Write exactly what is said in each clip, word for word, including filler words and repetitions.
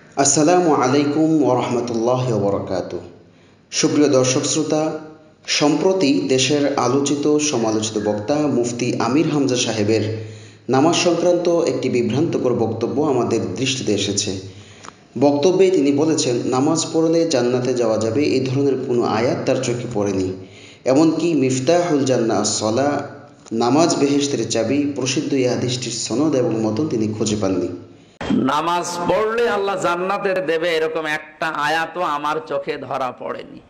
আসসালামু আলাইকুম ওরহমতুল্লাহ বরকাত। সুপ্রিয় দর্শক শ্রোতা, সম্প্রতি দেশের আলোচিত সমালোচিত বক্তা মুফতি আমির হামজা সাহেবের নামাজ সংক্রান্ত একটি বিভ্রান্তকর বক্তব্য আমাদের দৃষ্টিতে এসেছে। বক্তব্যে তিনি বলেছেন, নামাজ পড়লে জান্নাতে যাওয়া যাবে এই ধরনের কোনো আয়াত তার চোখে পড়েনি। এমনকি মিফতাহুল জান্নাহ আস-সালা, নামাজ বেহেশতের চাবি, প্রসিদ্ধ এই হাদিসটির সনদ এবং মতন তিনি খুঁজে পাননি। নামাজ পড়লে আল্লাহ জান্নাতে দেবে এরকম একটা আয়াতও আমার চোখে ধরা পড়েনি।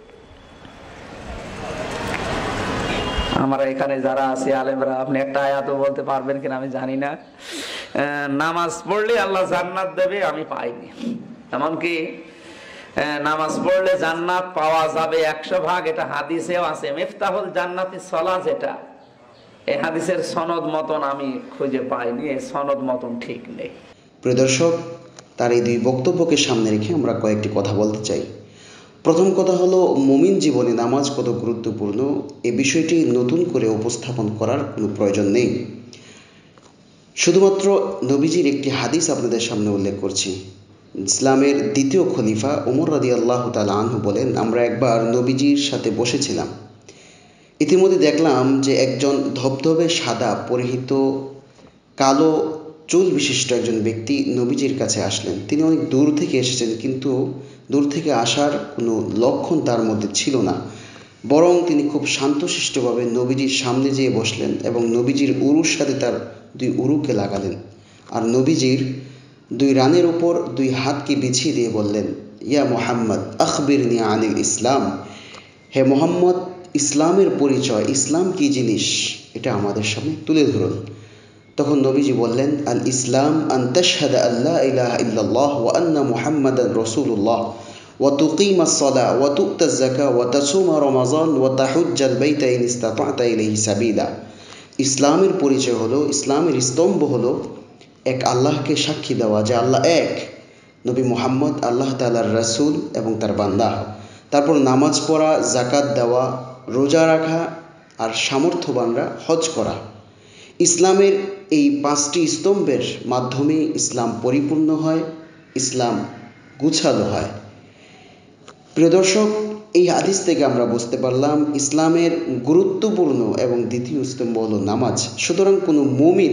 আমরা এখানে যারা আছি আলেমরা, আপনি একটা আয়াতও বলতে পারবেন কিনা আমি জানি না। নামাজ পড়লে আল্লাহ জান্নাত দেবে আমি পাইনি। এমনকি নামাজ পড়লে জান্নাত পাওয়া যাবে একশো ভাগ, এটা হাদিসেও আছে। মিফতাহুল জান্নাতি সলা, যেটা এই হাদিসের সনদ মতন আমি খুঁজে পাইনি, এই সনদ মতন ঠিক নেই। প্রিয় দর্শক, তার এই দুই বক্তব্যকে সামনে রেখে আমরা কয়েকটি কথা বলতে চাই। প্রথম কথা হলো, মুমিন জীবনে নামাজ কত গুরুত্বপূর্ণ এ বিষয়টি নতুন করে উপস্থাপন করার কোনো প্রয়োজন নেই। শুধুমাত্র নবীজির একটি হাদিস আপনাদের সামনে উল্লেখ করছি। ইসলামের দ্বিতীয় খলিফা ওমর রাদিয়াল্লাহু তাআলা আনহু বলেন, আমরা একবার নবীজির সাথে বসেছিলাম। ইতিমধ্যে দেখলাম যে একজন ধবধবে সাদা পরিহিত কালো চুল বিশিষ্ট একজন ব্যক্তি নবীজির কাছে আসলেন। তিনি অনেক দূর থেকে এসেছেন, কিন্তু দূর থেকে আসার কোনো লক্ষণ তার মধ্যে ছিল না। বরং তিনি খুব শান্তশিষ্টভাবে নবীজির সামনে যেয়ে বসলেন এবং নবীজির উরুর সাথে তার দুই উরুকে লাগালেন, আর নবীজির দুই রানের উপর দুই হাতকে বিছিয়ে দিয়ে বললেন, ইয়া মুহাম্মদ আখবিরনি আনিল ইসলাম, হে মুহাম্মদ, ইসলামের পরিচয়, ইসলাম কি জিনিস এটা আমাদের সামনে তুলে ধরুন। তখন নবীজি বললেন, আল ইসলাম আন তাশহাদা আল্লা ইলাহা ইল্লাল্লাহ ওয়া আন্না মুহাম্মাদান রাসূলুল্লাহ ওয়া তুকিমাস সালাহ ওয়া তু'তাজ যাকাহ ওয়া তাসুমা রমাযান ওয়া তাহুজ্জাল বাইতা ইন ইসতাতা'তা ইলাইহি সাবিলা। ইসলামের পরিচয় হলো, ইসলামের স্তম্ভ হলো এক আল্লাহকে সাক্ষী দেওয়া যে আল্লাহ এক, নবী মুহাম্মদ আল্লাহ তাআলার রাসূল এবং তার বান্দা। তারপর নামাজ পড়া, যাকাত দেওয়া, রোজা রাখা, আর সামর্থ্যবানরা হজ করা। ইসলামের এই পাঁচটি স্তম্ভের মাধ্যমে ইসলাম পরিপূর্ণ হয়, ইসলাম গুছালো হয়। প্রিয় দর্শক, এই হাদিস থেকে আমরা বুঝতে পারলাম ইসলামের গুরুত্বপূর্ণ এবং দ্বিতীয় স্তম্ভ হলো নামাজ। সুতরাং কোনো মুমিন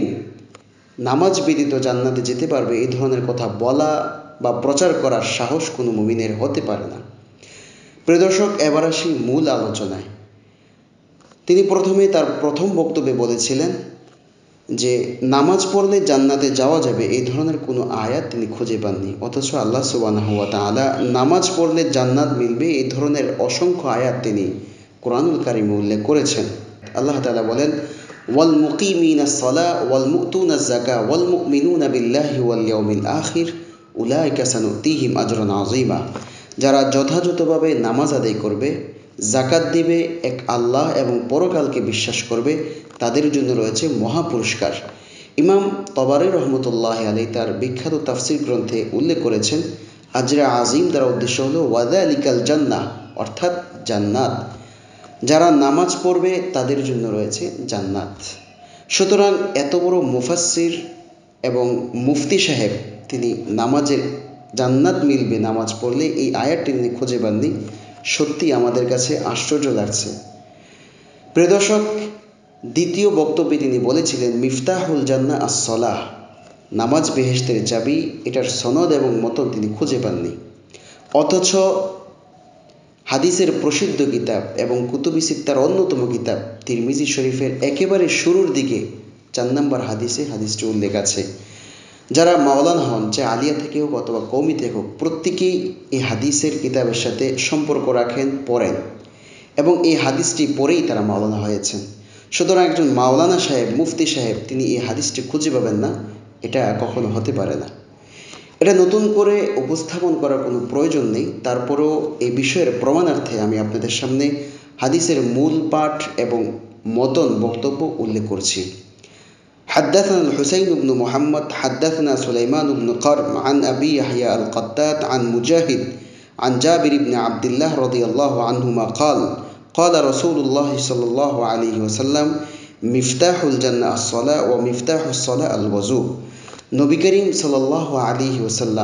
নামাজ ব্যতীত জান্নাতে যেতে পারবে এই ধরনের কথা বলা বা প্রচার করার সাহস কোনো মুমিনের হতে পারে না। প্রিয় দর্শক, এবার আসি মূল আলোচনায়। তিনি প্রথমে তার প্রথম বক্তব্যে বলেছিলেন যে নামাজ পড়লে জান্নাতে যাওয়া যাবে এই ধরনের কোনো আয়াত তিনি খুঁজে পাননি, অথচ আল্লাহ সুবহানাহু ওয়া তাআলা নামাজ পড়লে জান্নাত মিলবে এই ধরনের অসংখ্য আয়াত তিনি কোরআনুল কারীমে উল্লেখ করেছেন। আল্লাহ তাআলা বলেন, ওয়াল মুকিমিনাস সালাহ ওয়াল মুতুনাজ যাকাহ ওয়াল মুমিনুনা বিল্লাহি ওয়াল ইয়াউমিল আখির উলাইকা সানুতিহিম আজরান আযীমা। যারা যথাযথভাবে নামাজ আদায় করবে, যাকাত দিবে, এক আল্লাহ এবং পরকালকে বিশ্বাস করবে, তাদের জন্য রয়েছে মহা পুরস্কার। ইমাম তবারী রহমতুল্লাহ আলাইহি তার বিখ্যাত তাফসির গ্রন্থে উল্লেখ করেছেন, আজরা আজিম দ্বারা উদ্দেশ্য হলো ওয়াযালিকাল জান্নাহ, অর্থাৎ জান্নাত। যারা নামাজ পড়বে তাদের জন্য রয়েছে জান্নাত। সুতরাং এত বড় মুফাসসির এবং মুফতি সাহেব তিনি নামাজের জান্নাত মিলবে নামাজ পড়লে এই আয়াতটি তিনি খুঁজে পাননি। সত্যি আমাদের কাছে আশ্চর্য লাগছে। প্রিয় দর্শক, দ্বিতীয় বক্তব্যে তিনি বলেছিলেন, মিফতাহুল জান্নাহ আস-সালাহ, নামাজ বেহেশতের চাবি, এটার সনদ এবং মতন তিনি খুঁজে পাননি। অথচ হাদিসের প্রসিদ্ধ কিতাব এবং কুতুবি সিত্তার অন্যতম কিতাব তিরমিজি শরীফের একেবারে শুরুর দিকে চার নম্বর হাদিসে হাদিসটি উল্লেখ আছে। যারা মাওলানা হন, যে আলিয়া থেকে হোক অথবা কওমি থেকে হোক, প্রত্যেকেই এই হাদিসের কিতাবের সাথে সম্পর্ক রাখেন, পড়েন, এবং এই হাদিসটি পড়েই তারা মাওলানা হয়েছেন। সুতরাং একজন মাওলানা সাহেব, মুফতি সাহেব তিনি এই হাদিসটি খুঁজে পাবেন না, এটা কখনো হতে পারে না। এটা নতুন করে উপস্থাপন করার কোনো প্রয়োজন নেই। তারপরেও এই বিষয়ের প্রমাণার্থে আমি আপনাদের সামনে হাদিসের মূল পাঠ এবং মতন বক্তব্য উল্লেখ করছি। حدثنا الحسين بن محمد حدثنا سليمان بن قرم عن أبي يحيى القتات عن مجاهد عن جابر بن عبد الله رضي الله عنهما قال قال رسول الله صلى الله عليه وسلم مفتاح الجنة الصلاة ومفتاح الصلاة الوضوء। নবী করিম সাল্লাল্লাহু আলাইহি ওয়াসাল্লাম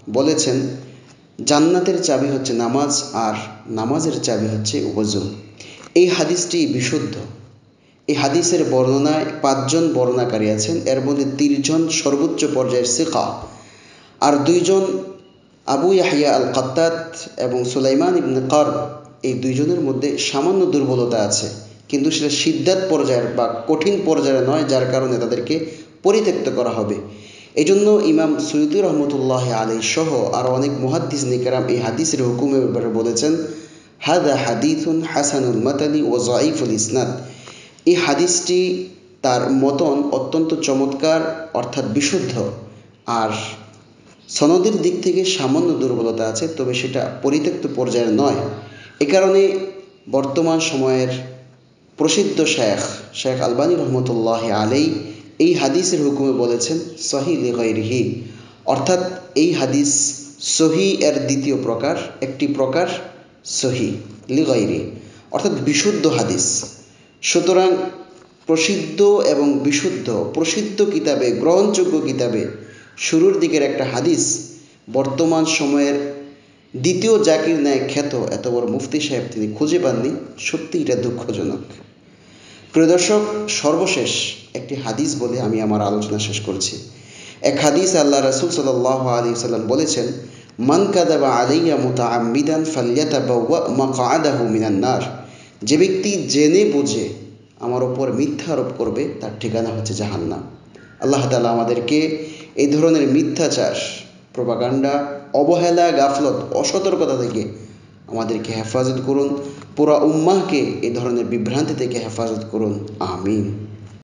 বলেছেন, জান্নাতের চাবি হচ্ছে নামাজ আর নামাজের চাবি হচ্ছে ওযু। এই হাদিসটি বিশুদ্ধ। এই হাদিসের বর্ণনায় পাঁচজন বর্ণনাকারী আছেন, এর মধ্যে তিনজন সর্বোচ্চ পর্যায়ের সিকা আর দুইজন আবু ইয়াহইয়া আল কাত্তাত এবং সুলাইমান ইবনে কারব, এই দুইজনের মধ্যে সামান্য দুর্বলতা আছে, কিন্তু সেটা সিদ্ধাত পর্যায়ের বা কঠিন পর্যায়ে নয়, যার কারণে তাদেরকে পরিত্যক্ত করা হবে। এই জন্য ইমাম সুয়ুতী রহমতুল্লাহ আলাইহি সহ আরও অনেক মুহাদ্দিস নিকেরাম এই হাদিসের হুকুমের ব্যাপারে বলেছেন, হাদা হাদিসুন হাসানুল মাতানি ও যায়িফুল ইসনাদ। এই হাদিসটি তার মতন অত্যন্ত চমৎকার, অর্থাৎ বিশুদ্ধ, আর সনদের দিক থেকে সামান্য দুর্বলতা আছে, তবে সেটা পরিত্যক্ত পর্যায়ের নয়। এ কারণে বর্তমান সময়ের প্রসিদ্ধ শেখ শেখ আলবানী রহমতুল্লাহ আলাই এই হাদিসের হুকুমে বলেছেন সহি লিগাইরিহি, অর্থাৎ এই হাদিস সহি এর দ্বিতীয় প্রকার, একটি প্রকার সহি লিগাইরি, অর্থাৎ বিশুদ্ধ হাদিস। সুতরাং প্রসিদ্ধ এবং বিশুদ্ধ প্রসিদ্ধ কিতাবে, গ্রহণযোগ্য কিতাবে শুরুর দিকের একটা হাদিস বর্তমান সময়ের দ্বিতীয় জাকির ন্যায় খ্যাত এত বড় মুফতি সাহেব তিনি খুঁজে পাননি। সত্যি এটা দুঃখজনক। প্রিয় দর্শক, সর্বশেষ একটি হাদিস বলে আমি আমার আলোচনা শেষ করছি। এক হাদিস আল্লাহ রাসূল সাল্লাল্লাহু আলাইহি ওয়াসাল্লাম বলেছেন, মান কাযাবা আলাইয়া মুতাআম্মিদান ফালইয়াতাবাওয়া মাকআদাহু মিনান নার। যে ব্যক্তি জেনে বুঝে আমার ওপর মিথ্যা আরোপ করবে, তার ঠিকানা হচ্ছে জাহান্নাম। আল্লাহ তাআলা আমাদেরকে এই ধরনের মিথ্যাচার, প্রোপাগান্ডা, অবহেলা, গাফলত, অসতর্কতা থেকে আমাদেরকে হেফাজত করুন। পুরা উম্মাহকে এই ধরনের বিভ্রান্তি থেকে হেফাজত করুন। আমিন।